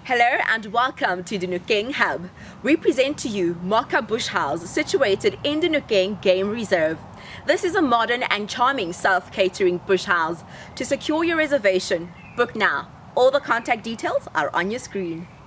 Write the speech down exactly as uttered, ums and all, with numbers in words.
Hello and welcome to Dinokeng Hub. We present to you Mokha Bush House situated in Dinokeng Game Reserve. This is a modern and charming self-catering bush house. To secure your reservation, book now. All the contact details are on your screen.